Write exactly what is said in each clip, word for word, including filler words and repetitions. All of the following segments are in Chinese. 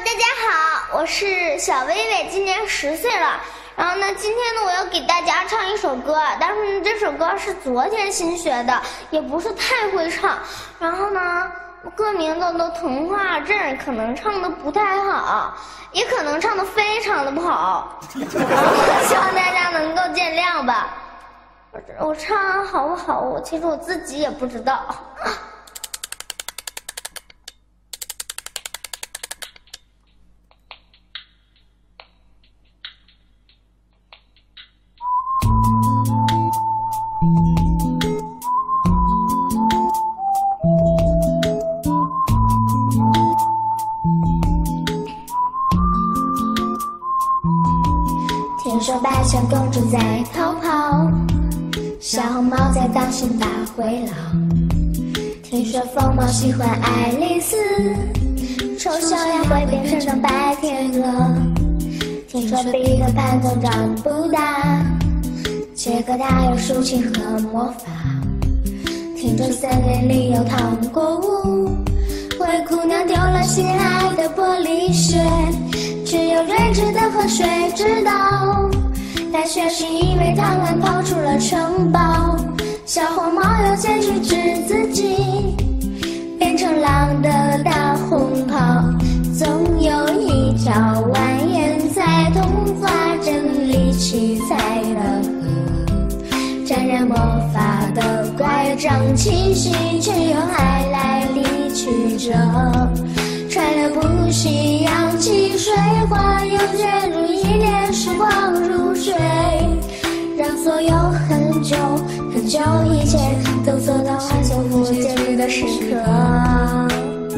大家好，我是小薇薇，今年十岁了。然后呢，今天呢，我要给大家唱一首歌，但是呢，这首歌是昨天新学的，也不是太会唱。然后呢，歌名叫做《童话镇》，可能唱的不太好，也可能唱的非常的不好。然后希望大家能够见谅吧。我我唱好不好，我其实我自己也不知道。 听说白雪公主在逃跑，小红帽在当心大灰狼。听说疯猫喜欢爱丽丝，丑小鸭会变成白天鹅。听说彼得潘总长不大，切克他有竖琴和魔法。听说森林里有糖果屋，灰姑娘丢了心爱的玻璃鞋，只有睿智的河水知道，大雪是因为贪婪跑出了城堡。小红帽要先去治自己，变成狼的大红袍。总有一条蜿蜒在童话镇里七彩的河，沾染魔法的乖张气息，却又还来离去着。川流不息，扬起水花，又卷入一帘时光入睡，让所有很久很久以前都走到欢送复节日的时刻。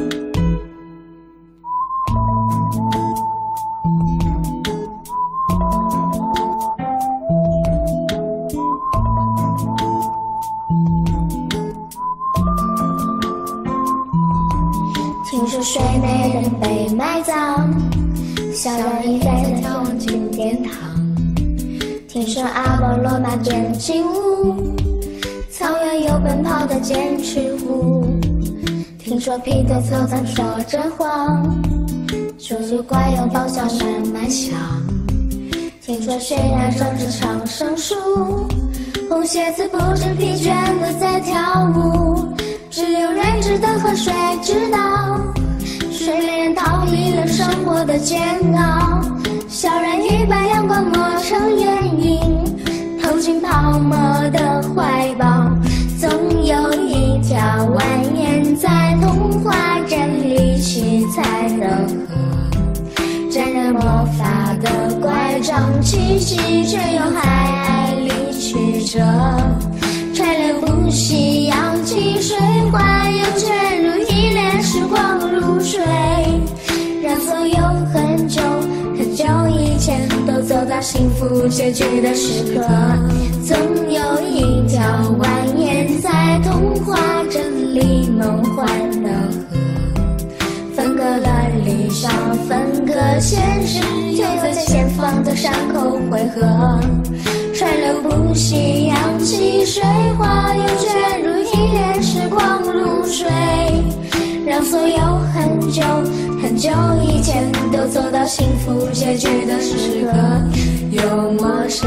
听说睡美人被埋葬，小人已在眺望进殿堂。听说阿波罗马变轻舞，草原有奔跑的剑齿虎。听说彼得走咱说真谎，说句怪有爆笑慢慢想。听说悬崖上是长生树，红鞋子不知疲倦的在跳舞，只有睿智的河水知道，睡美人逃避了生活的煎熬。小人鱼把阳光磨成眼影，投进泡沫的怀抱。总有一条蜿蜒在童话镇里七彩的河，沾染魔法的乖张气息，却又还爱离去着。川流不息，扬起水花，又卷入一帘时光入睡，让所有很久很久以前都走到幸福结局的时刻。总有一条蜿蜒在童话镇里梦幻的河，分割了理想，分割现实，又在前方的山口汇合。川流不息，扬起水花，又卷入一帘时光入睡，让所有很久很久以前都走到幸福结局的时刻。有陌生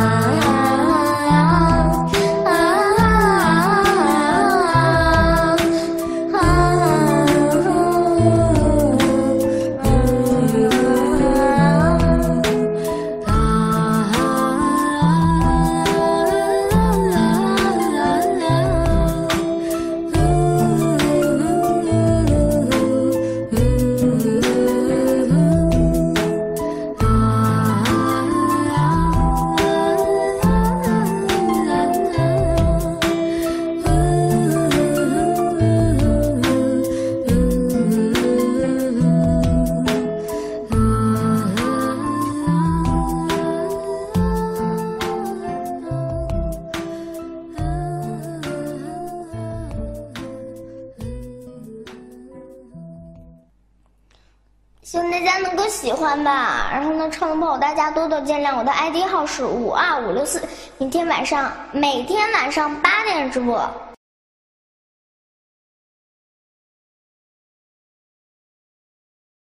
希望大家能够喜欢吧。然后呢，唱的不好大家多多见谅。我的 I D 号是五二五六四，明天晚上每天晚上八点直播。